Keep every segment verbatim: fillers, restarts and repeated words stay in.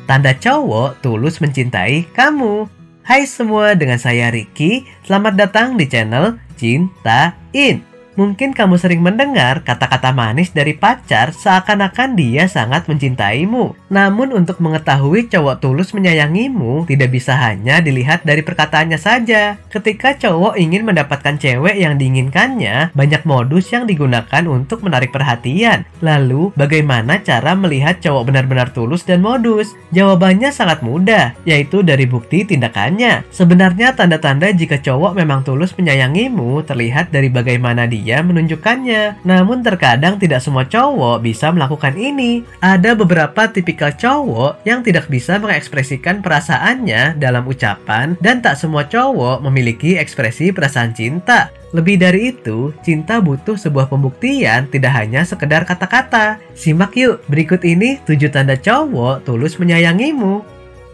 Tanda cowok tulus mencintai kamu. Hai semua, dengan saya Ricky. Selamat datang di channel Cintain. Mungkin kamu sering mendengar kata-kata manis dari pacar seakan-akan dia sangat mencintaimu. Namun untuk mengetahui cowok tulus menyayangimu tidak bisa hanya dilihat dari perkataannya saja. Ketika cowok ingin mendapatkan cewek yang diinginkannya, banyak modus yang digunakan untuk menarik perhatian. Lalu, bagaimana cara melihat cowok benar-benar tulus dan modus? Jawabannya sangat mudah, yaitu dari bukti tindakannya. Sebenarnya tanda-tanda jika cowok memang tulus menyayangimu terlihat dari bagaimana dia Dia menunjukkannya. Namun terkadang tidak semua cowok bisa melakukan ini. Ada beberapa tipikal cowok yang tidak bisa mengekspresikan perasaannya dalam ucapan, dan tak semua cowok memiliki ekspresi perasaan cinta. Lebih dari itu, cinta butuh sebuah pembuktian, tidak hanya sekedar kata-kata. Simak yuk, berikut ini tujuh tanda cowok tulus menyayangimu.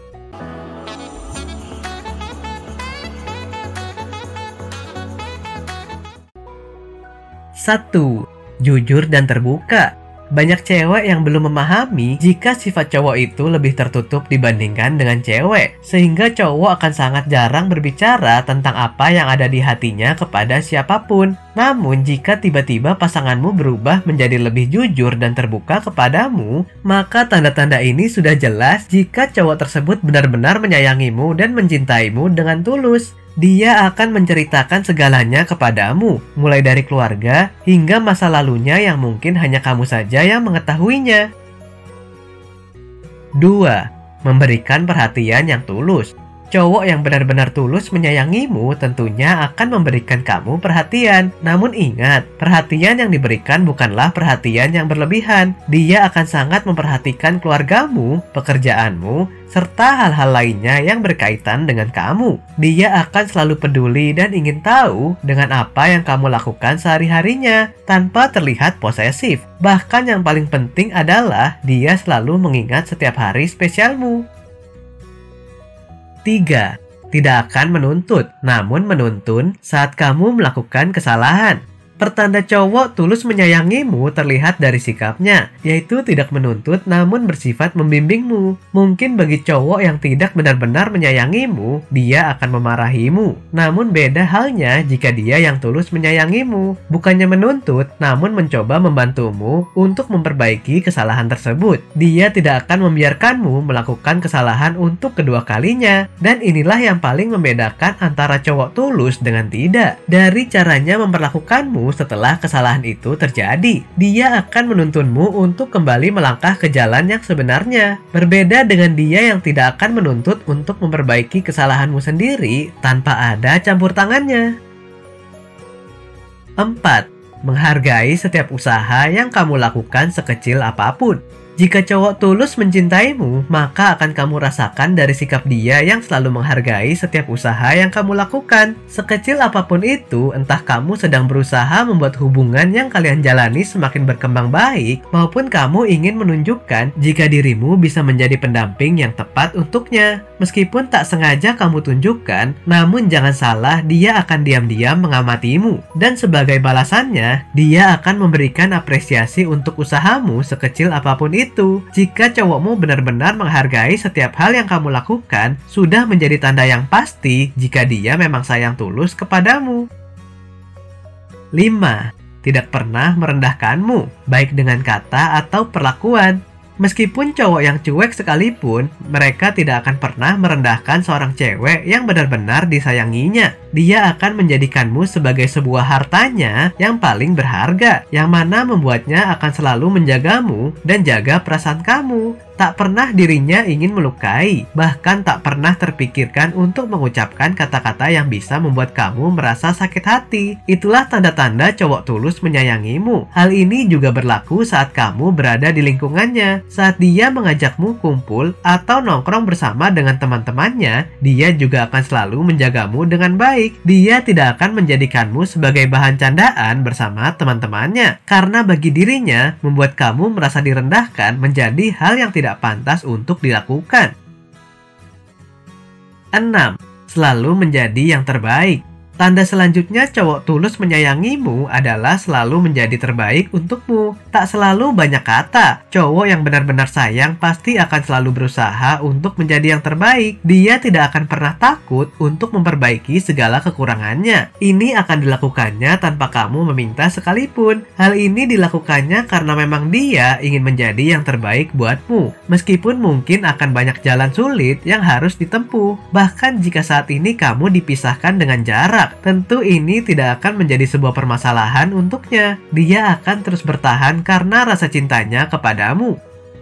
satu. Jujur dan terbuka. Banyak cewek yang belum memahami jika sifat cowok itu lebih tertutup dibandingkan dengan cewek, sehingga cowok akan sangat jarang berbicara tentang apa yang ada di hatinya kepada siapapun. Namun jika tiba-tiba pasanganmu berubah menjadi lebih jujur dan terbuka kepadamu, maka tanda-tanda ini sudah jelas jika cowok tersebut benar-benar menyayangimu dan mencintaimu dengan tulus. Dia akan menceritakan segalanya kepadamu, mulai dari keluarga hingga masa lalunya yang mungkin hanya kamu saja yang mengetahuinya. dua. Memberikan perhatian yang tulus. Cowok yang benar-benar tulus menyayangimu tentunya akan memberikan kamu perhatian. Namun ingat, perhatian yang diberikan bukanlah perhatian yang berlebihan. Dia akan sangat memperhatikan keluargamu, pekerjaanmu, serta hal-hal lainnya yang berkaitan dengan kamu. Dia akan selalu peduli dan ingin tahu dengan apa yang kamu lakukan sehari-harinya, tanpa terlihat posesif. Bahkan yang paling penting adalah dia selalu mengingat setiap hari spesialmu. tiga. Tidak akan menuntut, namun menuntun saat kamu melakukan kesalahan. Pertanda cowok tulus menyayangimu terlihat dari sikapnya, yaitu tidak menuntut namun bersifat membimbingmu. Mungkin bagi cowok yang tidak benar-benar menyayangimu, dia akan memarahimu. Namun beda halnya jika dia yang tulus menyayangimu, bukannya menuntut namun mencoba membantumu untuk memperbaiki kesalahan tersebut. Dia tidak akan membiarkanmu melakukan kesalahan untuk kedua kalinya. Dan inilah yang paling membedakan antara cowok tulus dengan tidak. Dari caranya memperlakukanmu setelah kesalahan itu terjadi, dia akan menuntunmu untuk kembali melangkah ke jalan yang sebenarnya. Berbeda dengan dia yang tidak akan menuntut untuk memperbaiki kesalahanmu sendiri tanpa ada campur tangannya. empat. Menghargai setiap usaha yang kamu lakukan sekecil apapun. Jika cowok tulus mencintaimu, maka akan kamu rasakan dari sikap dia yang selalu menghargai setiap usaha yang kamu lakukan. Sekecil apapun itu, entah kamu sedang berusaha membuat hubungan yang kalian jalani semakin berkembang baik, maupun kamu ingin menunjukkan jika dirimu bisa menjadi pendamping yang tepat untuknya. Meskipun tak sengaja kamu tunjukkan, namun jangan salah, dia akan diam-diam mengamatimu. Dan sebagai balasannya, dia akan memberikan apresiasi untuk usahamu sekecil apapun itu. Itu, jika cowokmu benar-benar menghargai setiap hal yang kamu lakukan, sudah menjadi tanda yang pasti jika dia memang sayang tulus kepadamu. lima. Tidak pernah merendahkanmu, baik dengan kata atau perlakuan. Meskipun cowok yang cuek sekalipun, mereka tidak akan pernah merendahkan seorang cewek yang benar-benar disayanginya. Dia akan menjadikanmu sebagai sebuah hartanya yang paling berharga, yang mana membuatnya akan selalu menjagamu dan jaga perasaan kamu. Tak pernah dirinya ingin melukai, bahkan tak pernah terpikirkan untuk mengucapkan kata-kata yang bisa membuat kamu merasa sakit hati. Itulah tanda-tanda cowok tulus menyayangimu. Hal ini juga berlaku saat kamu berada di lingkungannya. Saat dia mengajakmu kumpul atau nongkrong bersama dengan teman-temannya, dia juga akan selalu menjagamu dengan baik. Dia tidak akan menjadikanmu sebagai bahan candaan bersama teman-temannya, karena bagi dirinya, membuat kamu merasa direndahkan menjadi hal yang tidak tidak pantas untuk dilakukan. enam. Selalu menjadi yang terbaik. Tanda selanjutnya cowok tulus menyayangimu adalah selalu menjadi terbaik untukmu. Tak selalu banyak kata. Cowok yang benar-benar sayang pasti akan selalu berusaha untuk menjadi yang terbaik. Dia tidak akan pernah takut untuk memperbaiki segala kekurangannya. Ini akan dilakukannya tanpa kamu meminta sekalipun. Hal ini dilakukannya karena memang dia ingin menjadi yang terbaik buatmu. Meskipun mungkin akan banyak jalan sulit yang harus ditempuh. Bahkan jika saat ini kamu dipisahkan dengan jarak, tentu ini tidak akan menjadi sebuah permasalahan untuknya. Dia akan terus bertahan karena rasa cintanya kepadamu.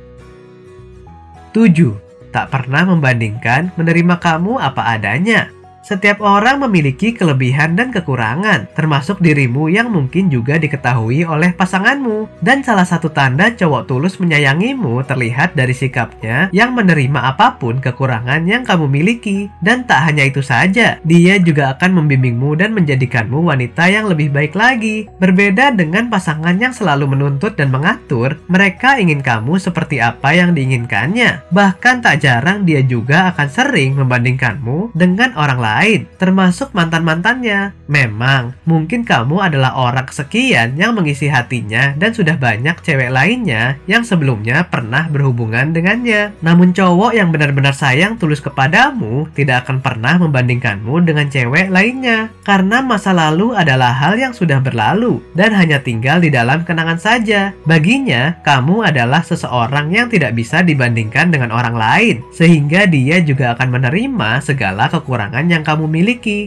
tujuh. Tak pernah membandingkan, menerima kamu apa adanya. Setiap orang memiliki kelebihan dan kekurangan, termasuk dirimu yang mungkin juga diketahui oleh pasanganmu. Dan salah satu tanda cowok tulus menyayangimu terlihat dari sikapnya yang menerima apapun kekurangan yang kamu miliki. Dan tak hanya itu saja, dia juga akan membimbingmu dan menjadikanmu wanita yang lebih baik lagi. Berbeda dengan pasangan yang selalu menuntut dan mengatur, mereka ingin kamu seperti apa yang diinginkannya. Bahkan tak jarang dia juga akan sering membandingkanmu dengan orang lain. lain, termasuk mantan-mantannya. Memang, mungkin kamu adalah orang kesekian yang mengisi hatinya dan sudah banyak cewek lainnya yang sebelumnya pernah berhubungan dengannya. Namun cowok yang benar-benar sayang tulus kepadamu tidak akan pernah membandingkanmu dengan cewek lainnya. Karena masa lalu adalah hal yang sudah berlalu dan hanya tinggal di dalam kenangan saja. Baginya, kamu adalah seseorang yang tidak bisa dibandingkan dengan orang lain, sehingga dia juga akan menerima segala kekurangan yang kamu miliki.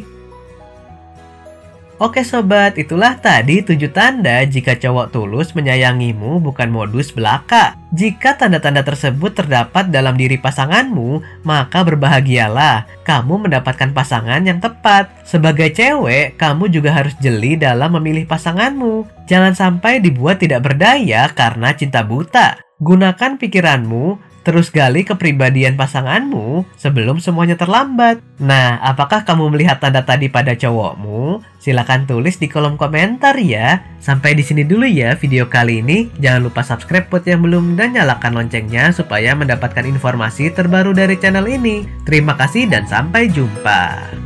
Oke sobat, itulah tadi tujuh tanda jika cowok tulus menyayangimu bukan modus belaka. Jika tanda-tanda tersebut terdapat dalam diri pasanganmu, maka berbahagialah, kamu mendapatkan pasangan yang tepat. Sebagai cewek, kamu juga harus jeli dalam memilih pasanganmu. Jangan sampai dibuat tidak berdaya karena cinta buta. Gunakan pikiranmu, terus gali kepribadian pasanganmu sebelum semuanya terlambat. Nah, apakah kamu melihat tanda tadi pada cowokmu? Silahkan tulis di kolom komentar ya. Sampai di sini dulu ya video kali ini. Jangan lupa subscribe buat yang belum dan nyalakan loncengnya supaya mendapatkan informasi terbaru dari channel ini. Terima kasih dan sampai jumpa.